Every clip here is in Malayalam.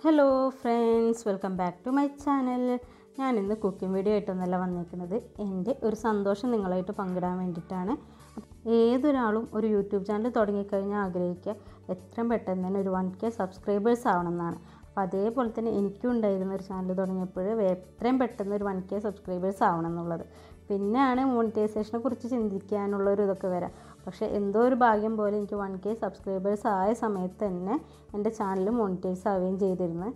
Hello friends, welcome back to my channel. ഞാൻ ഇന്ന് കുക്കിംഗ് വീഡിയോ ആയിട്ടൊന്നല്ല വന്നിരിക്കുന്നത്. എൻ്റെ ഒരു സന്തോഷം നിങ്ങളായിട്ട് പങ്കിടാൻ വേണ്ടിയിട്ടാണ്. ഏതൊരാളും ഒരു യൂട്യൂബ് ചാനൽ തുടങ്ങിക്കഴിഞ്ഞാൽ ആഗ്രഹിക്കുക എത്രയും പെട്ടെന്ന് തന്നെ ഒരു 1k സബ്സ്ക്രൈബേഴ്സ് ആവണമെന്നാണ്. അപ്പോൾ അതേപോലെ തന്നെ എനിക്കും ഉണ്ടായിരുന്ന ഒരു ചാനൽ തുടങ്ങിയപ്പോൾ എത്രയും പെട്ടെന്ന് ഒരു 1k സബ്സ്ക്രൈബേഴ്സ് ആവണം എന്നുള്ളത്. പിന്നെയാണ് മോണിറ്റൈസേഷനെ കുറിച്ച് ചിന്തിക്കാനുള്ളൊരു ഇതൊക്കെ വരാം. പക്ഷേ എന്തോ ഒരു ഭാഗ്യം പോലെ എനിക്ക് 1k സബ്സ്ക്രൈബേഴ്സ് ആയ സമയത്ത് തന്നെ എൻ്റെ ചാനൽ മോണിറ്റൈസ് ആവുകയും ചെയ്തിരുന്നു.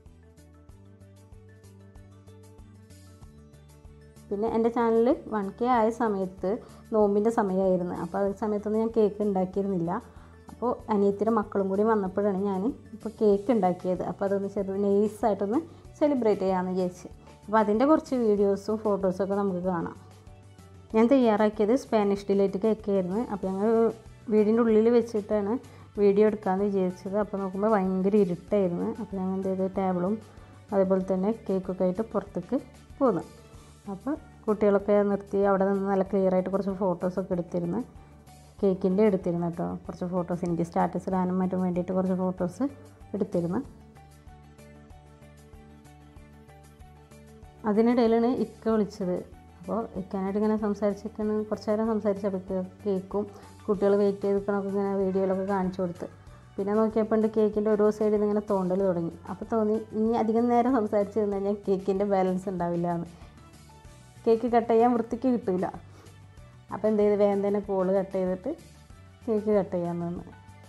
പിന്നെ എൻ്റെ ചാനൽ 1k ആയ സമയത്ത് നോമ്പിൻ്റെ സമയമായിരുന്നു. അപ്പോൾ ആ സമയത്തൊന്നും ഞാൻ കേക്ക് ഉണ്ടാക്കിയിരുന്നില്ല. അപ്പോൾ അനിയത്തിയുടെ മക്കളും കൂടി വന്നപ്പോഴാണ് ഞാൻ ഇപ്പോൾ കേക്ക് ഉണ്ടാക്കിയത്. അപ്പോൾ അതൊന്ന് നൈസായിട്ടൊന്ന് സെലിബ്രേറ്റ് ചെയ്യാമെന്ന് വിചാരിച്ച്. അപ്പോൾ അതിൻ്റെ കുറച്ച് വീഡിയോസും ഫോട്ടോസൊക്കെ നമുക്ക് കാണാം. ഞാൻ തയ്യാറാക്കിയത് സ്പാനിഷ് ഡിലൈറ്റ് കേക്കായിരുന്നു. അപ്പോൾ ഞങ്ങൾ വീടിൻ്റെ ഉള്ളിൽ വെച്ചിട്ടാണ് വീഡിയോ എടുക്കാമെന്ന് വിചാരിച്ചത്. അപ്പോൾ നോക്കുമ്പോൾ ഭയങ്കര ഇരുട്ടായിരുന്നു. അപ്പോൾ ഞങ്ങൾ എന്ത് ചെയ്ത് ടേബിളും അതേപോലെ തന്നെ കേക്കൊക്കെ ആയിട്ട് പുറത്തേക്ക് പോന്നു. അപ്പോൾ കുട്ടികളൊക്കെ നിർത്തി അവിടെ നിന്ന് നല്ല ക്ലിയറായിട്ട് കുറച്ച് ഫോട്ടോസൊക്കെ എടുത്തിരുന്നു. കേക്കിൻ്റെ എടുത്തിരുന്നു കേട്ടോ. കുറച്ച് ഫോട്ടോസ് എനിക്ക് സ്റ്റാറ്റസ് ഇടാനും മറ്റും വേണ്ടിയിട്ട് കുറച്ച് ഫോട്ടോസ് എടുത്തിരുന്നു. അതിനിടയിലാണ് ഇക്ക വിളിച്ചത്. അപ്പോൾ ഇക്കാനായിട്ട് ഇങ്ങനെ സംസാരിച്ചിരിക്കണം, കുറച്ച് നേരം സംസാരിച്ചപ്പോൾ കേക്കും കുട്ടികൾ വെയിറ്റ് ചെയ്ത് നിൽക്കണമൊക്കെ ഇങ്ങനെ വീഡിയോയിലൊക്കെ കാണിച്ചു കൊടുത്ത്. പിന്നെ നോക്കിയപ്പോൾ കേക്കിൻ്റെ ഓരോ സൈഡിൽ നിന്ന് ഇങ്ങനെ തോണ്ടൽ തുടങ്ങി. അപ്പോൾ തോന്നി ഇനി അധികം നേരം സംസാരിച്ച് നിന്ന് കഴിഞ്ഞാൽ കേക്കിൻ്റെ ബാലൻസ് ഉണ്ടാവില്ല എന്ന്. കേക്ക് കട്ട് ചെയ്യാൻ വൃത്തിക്ക് കിട്ടില്ല. അപ്പോൾ എന്ത് ചെയ്ത് വേഗം തന്നെ കോള് കട്ട് ചെയ്തിട്ട് കേക്ക് കട്ട് ചെയ്യാൻ നിന്ന്.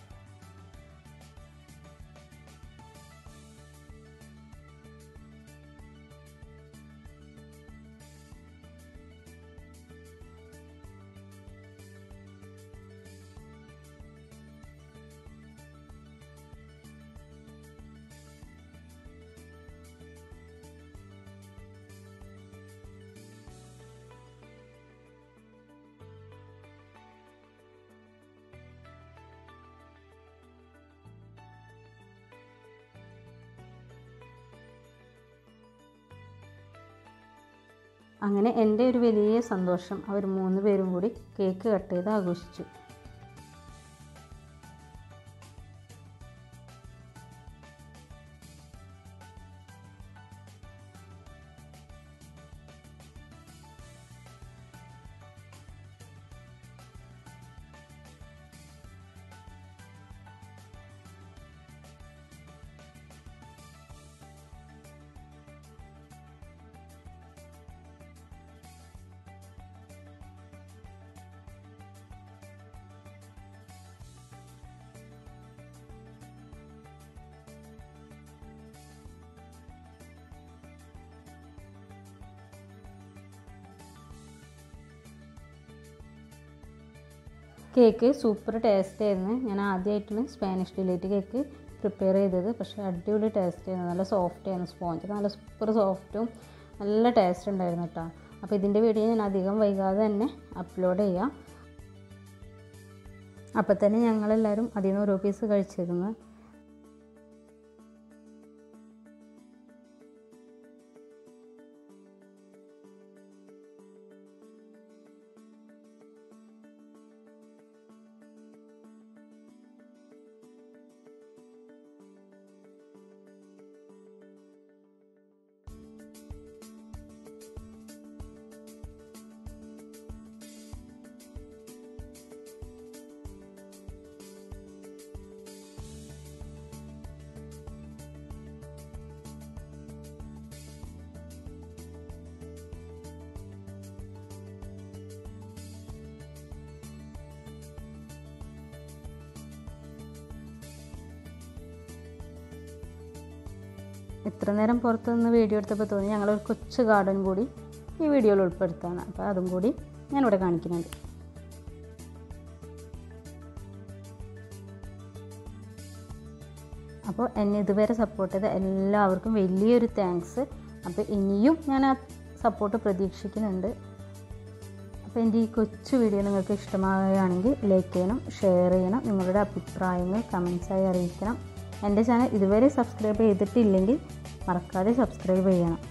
അങ്ങനെ എൻ്റെ ഒരു വലിയ സന്തോഷം അവർ 3 പേരും കൂടി കേക്ക് കട്ട് ചെയ്ത് ആഘോഷിച്ചു. കേക്ക് സൂപ്പർ ടേസ്റ്റ് ആയിരുന്നു. ഞാൻ ആദ്യമായിട്ടാണ് സ്പാനിഷ് ഡിലൈറ്റ് കേക്ക് പ്രിപ്പയർ ചെയ്തത്. പക്ഷേ അടിപൊളി ടേസ്റ്റ് ആയിരുന്നു. നല്ല സോഫ്റ്റ് ആയിരുന്നു. സ്പോഞ്ച് നല്ല സൂപ്പർ സോഫ്റ്റും നല്ല ടേസ്റ്റ് ഉണ്ടായിരുന്നു കേട്ടോ. അപ്പോൾ ഇതിൻ്റെ വീഡിയോ ഞാൻ അധികം വൈകാതെ തന്നെ അപ്ലോഡ് ചെയ്യാം. അപ്പോൾ തന്നെ ഞങ്ങളെല്ലാവരും അതിൽ നിന്ന് ഓരോ പീസ് കഴിച്ചിരുന്നു. ഇത്ര നേരം പുറത്ത് നിന്ന് വീഡിയോ എടുത്തപ്പോൾ തോന്നി ഞങ്ങളൊരു കൊച്ചു ഗാർഡൻ കൂടി ഈ വീഡിയോയിൽ ഉൾപ്പെടുത്താണ്. അപ്പോൾ അതും കൂടി ഞാനിവിടെ കാണിക്കുന്നുണ്ട്. അപ്പോൾ എന്നെ ഇതുവരെ സപ്പോർട്ട് ചെയ്ത എല്ലാവർക്കും വലിയൊരു താങ്ക്സ്. അപ്പോൾ ഇനിയും ഞാൻ ആ സപ്പോർട്ട് പ്രതീക്ഷിക്കുന്നുണ്ട്. അപ്പോൾ എൻ്റെ ഈ കൊച്ചു വീഡിയോ നിങ്ങൾക്ക് ഇഷ്ടമാവുകയാണെങ്കിൽ ലൈക്ക് ചെയ്യണം, ഷെയർ ചെയ്യണം, നിങ്ങളുടെ അഭിപ്രായങ്ങൾ കമൻസായി അറിയിക്കണം. എൻ്റെ ചാനൽ ഇതുവരെ സബ്സ്ക്രൈബ് ചെയ്തിട്ടില്ലെങ്കിൽ മറക്കാതെ സബ്സ്ക്രൈബ് ചെയ്യണം.